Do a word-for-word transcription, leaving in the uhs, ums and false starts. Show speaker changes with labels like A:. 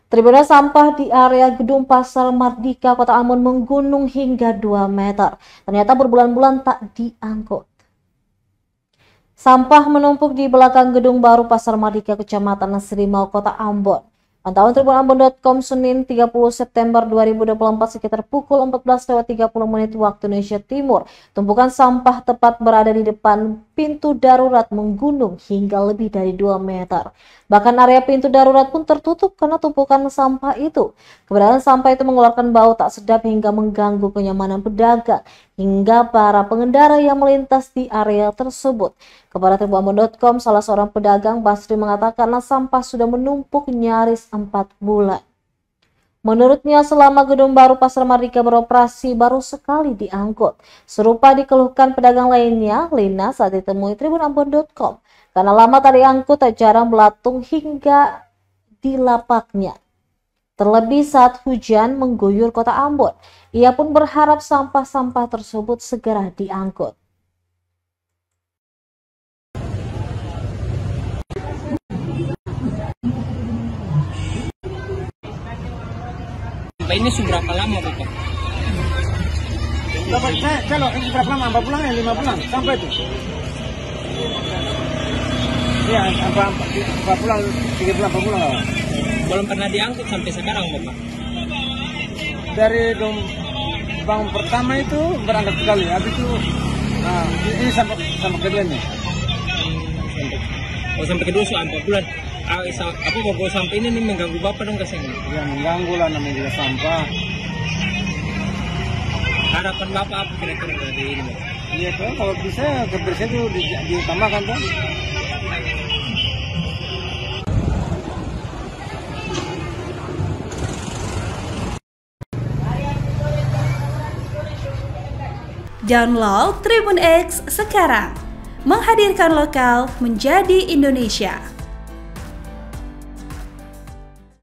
A: Timbunan sampah di area gedung Pasar Mardika, Kota Ambon menggunung hingga dua meter. Ternyata berbulan-bulan tak diangkut. Sampah menumpuk di belakang gedung baru Pasar Mardika, Kecamatan Serimau, Kota Ambon. Pantauan tribun ambon titik com Senin tiga puluh September dua ribu dua puluh empat sekitar pukul empat belas lewat tiga puluh menit waktu Indonesia Timur. Tumpukan sampah tepat berada di depan pintu darurat menggunung hingga lebih dari dua meter. Bahkan area pintu darurat pun tertutup karena tumpukan sampah itu. Keberadaan sampah itu mengeluarkan bau tak sedap hingga mengganggu kenyamanan pedagang hingga para pengendara yang melintas di area tersebut. Kepada tribun ambon titik com, salah seorang pedagang Basri mengatakan sampah sudah menumpuk nyaris empat bulan. Menurutnya selama gedung baru Pasar Mardika beroperasi baru sekali diangkut. Serupa dikeluhkan pedagang lainnya, Lina, saat ditemui tribun ambon titik com. Karena lama tak diangkut, tak jarang belatung hingga di lapaknya. Terlebih saat hujan mengguyur Kota Ambon. Ia pun berharap sampah-sampah tersebut segera diangkut.
B: Ini seberapa lama, Bapak?
C: Bapak, saya kalau ini berapa lama? empat bulan ya, lima bulan sampai itu. Iya, empat bulan, tiga bulan, empat bulan.
B: Belum pernah diangkut sampai sekarang, Bapak?
C: Dari bang pertama itu berangkat sekali, habis itu nah, ini sampai sama keduanya.
B: Oh, sampai kedua soal empat bulan. Ah, apa bawa sampah ini nih mengganggu Bapak dong kesini?
C: Ya mengganggu lah, namanya juga sampah.
B: Harapan Bapak apa kira-kira dari ini?
C: Iya tuh, kalau bisa kebersihan itu di, ditambahkan tuh.
D: Download Tribun X sekarang, menghadirkan lokal menjadi Indonesia.